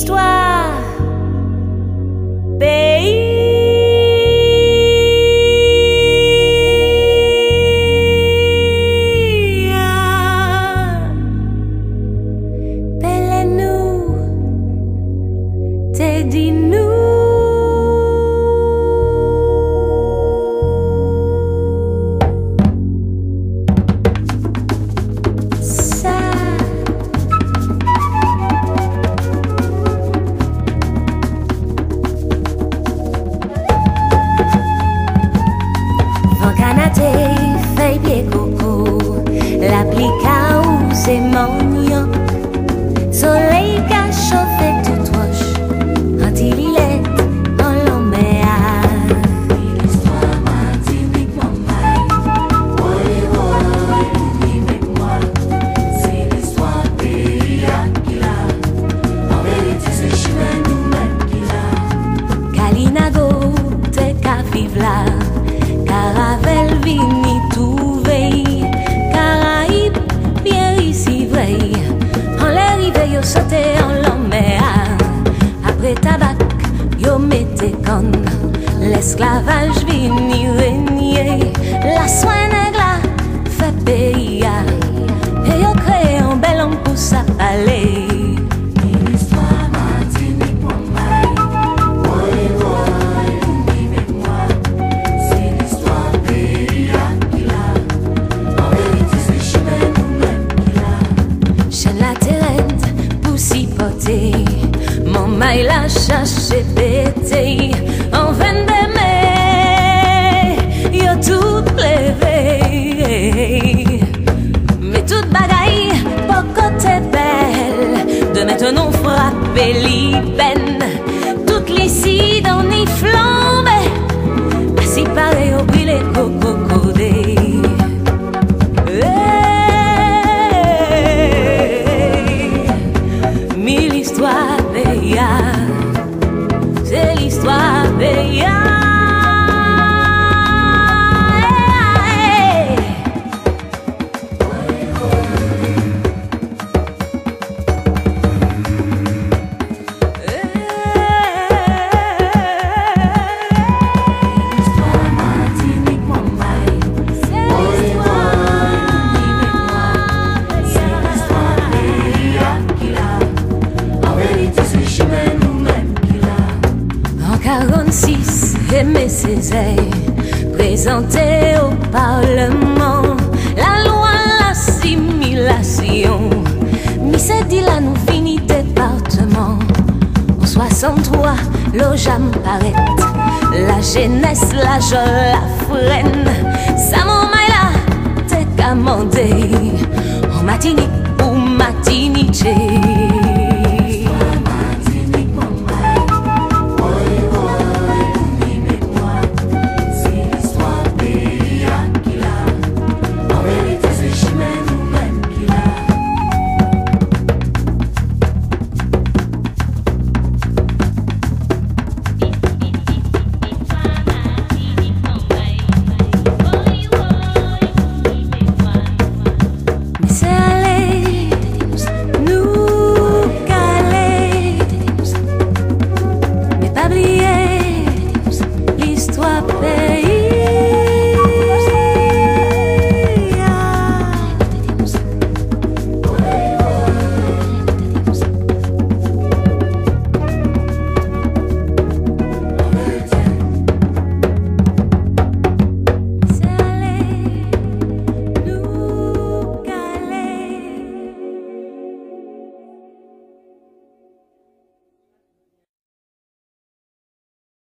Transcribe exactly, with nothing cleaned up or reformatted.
l'histoire pays. Belle-nous, t'es dis-nous. Feuille pied coco, l'applica ou c'est mignon. Soleil qu'a chauffé tout roche, anti-lilette dans l'oméa. L'histoire Martinique, mon maille, ouais, ouais, oublie avec moi. C'est l'histoire pays qui l'a. En vérité, c'est chemin nous-mêmes qui l'a. Kalinago, t'es qu'à vivre là. Caravelle vini tout veille, Caraïbes, bien ici vrai. En l'air rive yo saute en l'oméa. Après tabac, yo mette con. L'esclavage vini régner. La soin nègla fait pays. Et yo crée un bel homme pour sa palais. L'histoire Martinique, mon maille, ouais, ouais, oublie avec moi. C'est l'histoire pays qui l'a. En vérité, c'est chemin nous-mêmes qui l'a. Chaîne la terrette pour s'y porter. Mon maille la cherché pété. En vingt-deux mai, yo tout levé. Mais toute bagaille, pas côté belle. De maintenant frapper li peine. Toute l'ici dans ni flambe. Si pareil au brûlé coco codé. Mille histoires payées, c'est l'histoire payée. L'histoire Martinique, mon maille, ouais, ouais, oublie avec moi. C'est l'histoire pays qui l'a. En vérité, c'est chemin nous-mêmes qui l'a. En quarante-six, Aimé Césaire présenté au Parlement la loi l'assimilation. Missé dit là nous fini département. En soixante-trois, l'Ojam paraît. La jeunesse, la joie, la freine. Ça m'en là, t'es commandé. En Martinique ou Martinique.